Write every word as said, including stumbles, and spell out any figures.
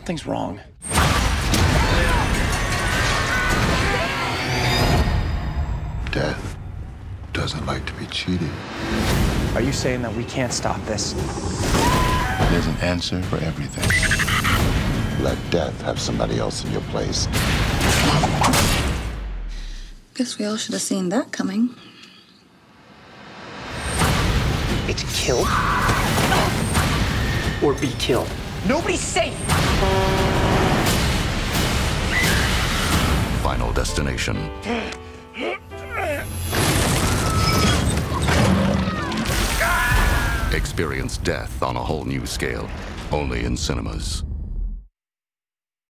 Something's wrong. Death doesn't like to be cheated. Are you saying that we can't stop this? There's an answer for everything. Let death have somebody else in your place. Guess we all should have seen that coming. It's kill or be killed. Nobody's safe. Final Destination. Experience death on a whole new scale, only in cinemas.